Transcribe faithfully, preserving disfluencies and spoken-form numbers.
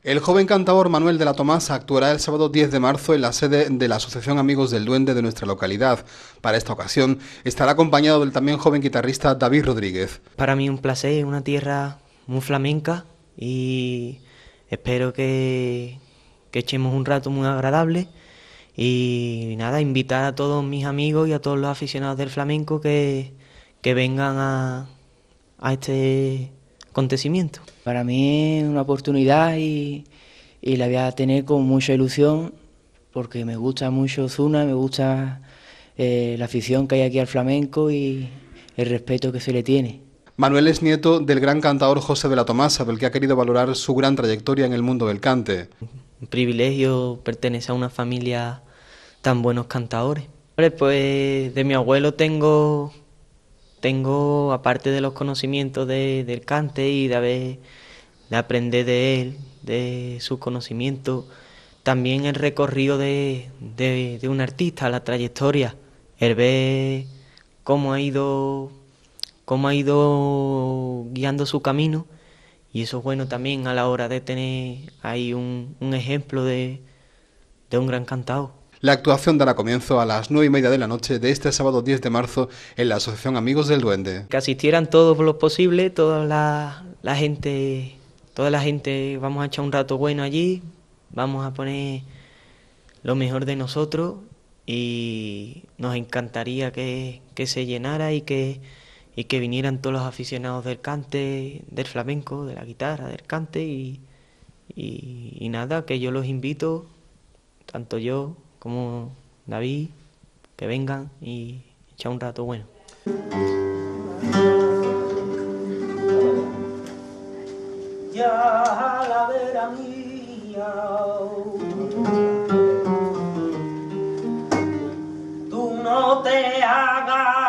El joven cantador Manuel de la Tomasa actuará el sábado diez de marzo en la sede de la Asociación Amigos del Duende de nuestra localidad. Para esta ocasión estará acompañado del también joven guitarrista David Rodríguez. Para mí un placer, una tierra muy flamenca y espero que, que echemos un rato muy agradable y nada, invitar a todos mis amigos y a todos los aficionados del flamenco que, que vengan a, a este acontecimiento. Para mí es una oportunidad y, y la voy a tener con mucha ilusión porque me gusta mucho Osuna, me gusta eh, la afición que hay aquí al flamenco y el respeto que se le tiene. Manuel es nieto del gran cantador José de la Tomasa, del que ha querido valorar su gran trayectoria en el mundo del cante. Un privilegio pertenecer a una familia tan buenos cantadores. Pues de mi abuelo tengo... Tengo, aparte de los conocimientos de, del cante y de, haber, de aprender de él, de sus conocimientos, también el recorrido de, de, de un artista, la trayectoria, el ver cómo ha ido, cómo ha ido guiando su camino, y eso es bueno también a la hora de tener ahí un, un ejemplo de, de un gran cantador. La actuación dará comienzo a las nueve y media de la noche de este sábado diez de marzo en la Asociación Amigos del Duende. Que asistieran todos los posibles, toda la, la gente, toda la gente, vamos a echar un rato bueno allí, vamos a poner lo mejor de nosotros y nos encantaría que, que se llenara y que, y que vinieran todos los aficionados del cante, del flamenco, de la guitarra, del cante y, y, y nada, que yo los invito, tanto yo como David, que vengan y echar un rato bueno. Ya la vera mía, tú no te hagas